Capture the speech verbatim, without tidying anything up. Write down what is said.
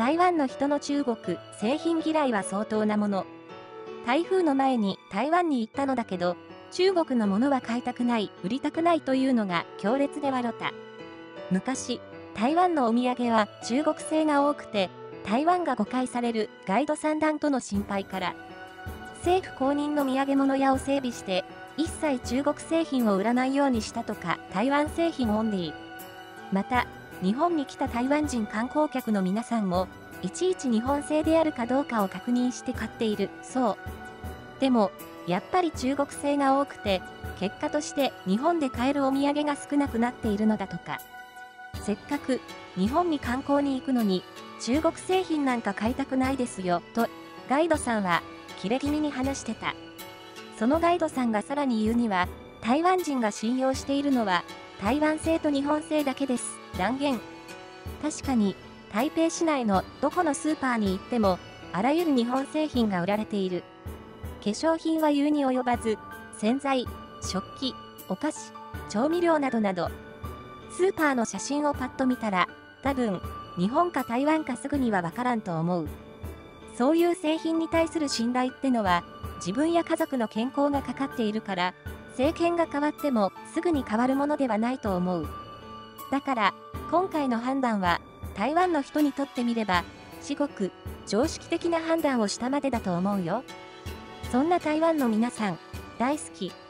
台湾の人の中国製品嫌いは相当なもの。台風の前に台湾に行ったのだけど、中国のものは買いたくない、売りたくないというのが強烈で笑った。昔、台湾のお土産は中国製が多くて、台湾が誤解されるガイド散乱との心配から、政府公認の土産物屋を整備して、一切中国製品を売らないようにしたとか、台湾製品オンリー。また、日本に来た台湾人観光客の皆さんも、いちいち日本製であるかどうかを確認して買っているそう。でも、やっぱり中国製が多くて、結果として日本で買えるお土産が少なくなっているのだとか。せっかく日本に観光に行くのに、中国製品なんか買いたくないですよ、とガイドさんはキレ気味に話してた。そのガイドさんがさらに言うには、台湾人が信用しているのは、台湾製と日本製だけです、断言。確かに、台北市内のどこのスーパーに行っても、あらゆる日本製品が売られている。化粧品は言うに及ばず、洗剤、食器、お菓子、調味料などなど。スーパーの写真をパッと見たら、多分、日本か台湾かすぐにはわからんと思う。そういう製品に対する信頼ってのは、自分や家族の健康がかかっているから、政権が変わってもすぐに変わるものではないと思う。だから、今回の判断は、台湾の人にとってみれば、至極、常識的な判断をしたまでだと思うよ。そんな台湾の皆さん、大好き。